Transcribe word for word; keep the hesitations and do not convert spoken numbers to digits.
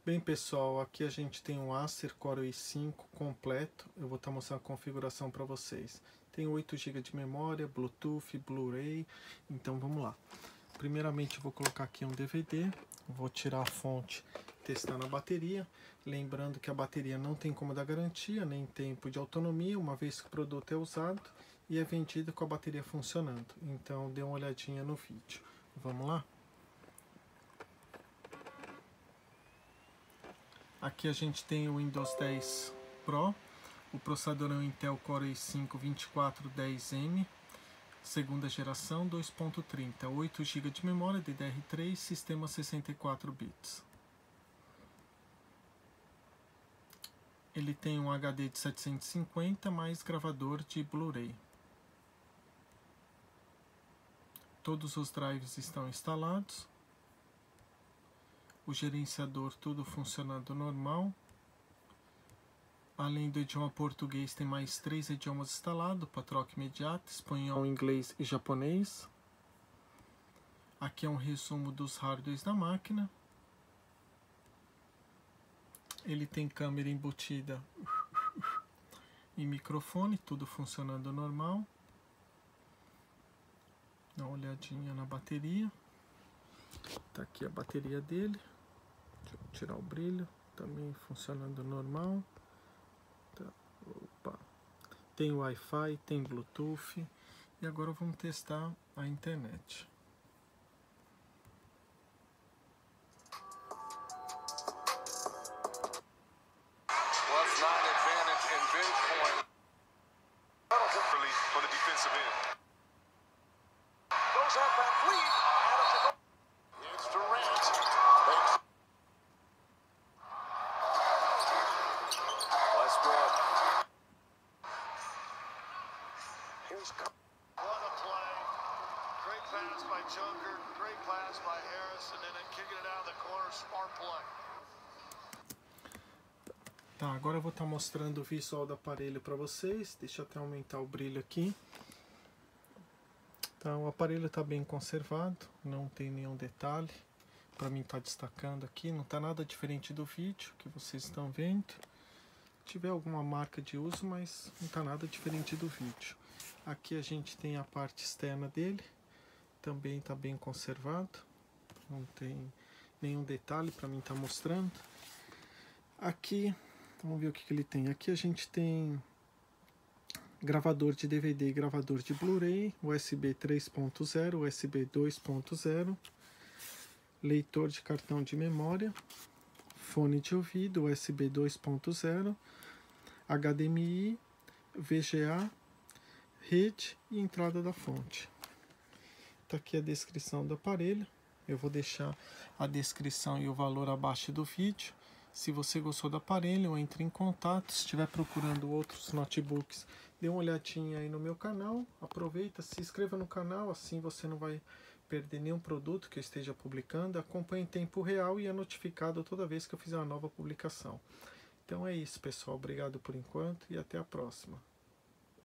Bem pessoal, aqui a gente tem um Acer Core i cinco completo. Eu vou estar mostrando a configuração para vocês. Tem oito gigas de memória, Bluetooth, Blu-ray. Então vamos lá. Primeiramente eu vou colocar aqui um D V D. Vou tirar a fonte, testando a bateria. Lembrando que a bateria não tem como dar garantia, nem tempo de autonomia, uma vez que o produto é usado e é vendido com a bateria funcionando. Então dê uma olhadinha no vídeo. Vamos lá? Aqui a gente tem o Windows dez Pro, o processador é o Intel Core i cinco vinte e quatro dez M, segunda geração, dois ponto trinta, oito gigas de memória D D R três, sistema sessenta e quatro bits. Ele tem um H D de setecentos e cinquenta mais gravador de Blu-ray. Todos os drives estão instalados. O gerenciador tudo funcionando normal. Além do idioma português, tem mais três idiomas instalados para troca imediata: espanhol, inglês e japonês. Aqui é um resumo dos hardwares da máquina. Ele tem câmera embutida e microfone, tudo funcionando normal. Dá uma olhadinha na bateria. Tá aqui a bateria dele. Deixa eu tirar o brilho. Também funcionando normal. Tá. Opa. Tem Wi-Fi, tem Bluetooth. E agora vamos testar a internet. What a play. Great pass by Joker, great pass by Harris, and then kicking it out of the corner, smart play. Tá, agora eu vou estar mostrando o visual do aparelho para vocês. Deixa eu até aumentar o brilho aqui. Tá, o aparelho está bem conservado, não tem nenhum detalhe. Para mim tá destacando aqui, não tá nada diferente do vídeo que vocês estão vendo. Tiver alguma marca de uso, mas não tá nada diferente do vídeo. Aqui a gente tem a parte externa dele, também está bem conservado, não tem nenhum detalhe para mim estar mostrando. Aqui, vamos ver o que, que ele tem. Aqui a gente tem gravador de D V D e gravador de Blu-ray, U S B três ponto zero, U S B dois ponto zero, leitor de cartão de memória, fone de ouvido, U S B dois ponto zero, H D M I, V G A, rede e entrada da fonte. Está aqui a descrição do aparelho. Eu vou deixar a descrição e o valor abaixo do vídeo. Se você gostou do aparelho, entre em contato. Se estiver procurando outros notebooks, dê uma olhadinha aí no meu canal. Aproveita, se inscreva no canal, assim você não vai perder nenhum produto que eu esteja publicando. Acompanhe em tempo real e é notificado toda vez que eu fizer uma nova publicação. Então é isso, pessoal. Obrigado por enquanto e até a próxima.